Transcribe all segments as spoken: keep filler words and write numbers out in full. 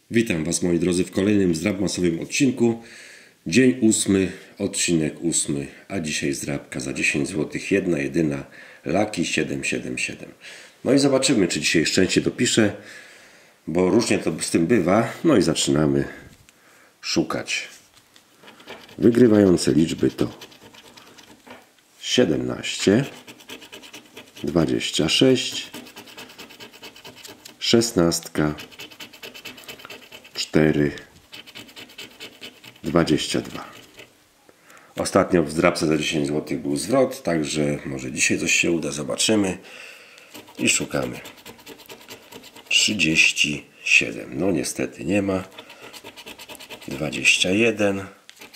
Witam Was, moi drodzy, w kolejnym zdrabmasowym odcinku. Dzień ósmy, odcinek ósmy, a dzisiaj zdrabka za dziesięć złotych, jedna jedyna, Lucky siedem siedem siedem. No i zobaczymy, czy dzisiaj szczęście dopiszę, bo różnie to z tym bywa. No i zaczynamy szukać. Wygrywające liczby to siedemnaście, dwadzieścia sześć, szesnaście, cztery, dwadzieścia dwa. Ostatnio w zdrabce za dziesięć złotych był zwrot, także może dzisiaj coś się uda, zobaczymy. I szukamy. trzydzieści siedem. No niestety nie ma. dwadzieścia jeden.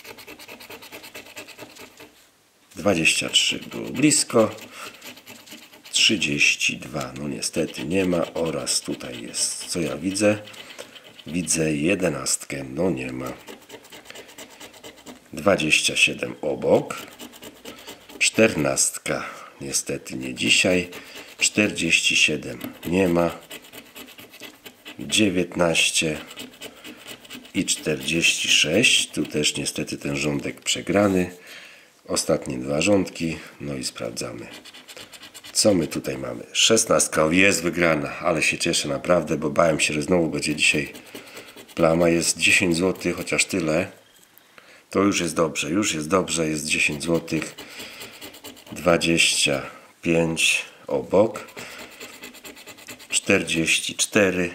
dwadzieścia trzy było blisko. trzydzieści dwa. No niestety nie ma. Oraz tutaj jest, co ja widzę? Widzę jedenastkę. No nie ma. dwadzieścia siedem obok. czternastka. Niestety nie dzisiaj. czterdzieści siedem nie ma. dziewiętnaście i czterdzieści sześć. Tu też niestety ten rządek przegrany. Ostatnie dwa rządki. No i sprawdzamy. Co my tutaj mamy? szesnastka. Jest wygrana, ale się cieszę naprawdę, bo bałem się, że znowu będzie dzisiaj plama. Jest dziesięć złotych, chociaż tyle. To już jest dobrze, już jest dobrze, jest dziesięć złotych. dwadzieścia pięć obok. czterdzieści cztery.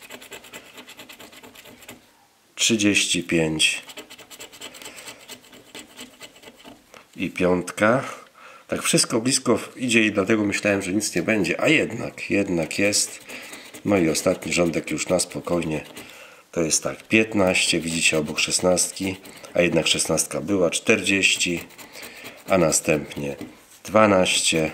trzydzieści pięć. I piątka. Tak wszystko blisko idzie i dlatego myślałem, że nic nie będzie, a jednak, jednak jest. No i ostatni rządek już na spokojnie. To jest tak, piętnaście, widzicie obok szesnastki, a jednak szesnastka była, czterdzieści, a następnie dwanaście,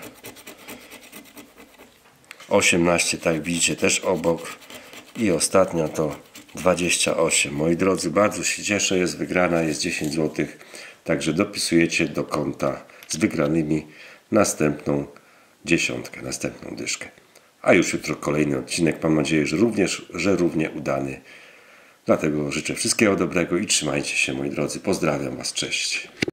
osiemnaście, tak widzicie też obok i ostatnia to dwadzieścia osiem. Moi drodzy, bardzo się cieszę, jest wygrana, jest dziesięć złotych, także dopisujecie do konta z wygranymi następną dziesiątkę, następną dyszkę. A już jutro kolejny odcinek, mam nadzieję, że również, że równie udany. Dlatego życzę wszystkiego dobrego i trzymajcie się, moi drodzy. Pozdrawiam Was, cześć.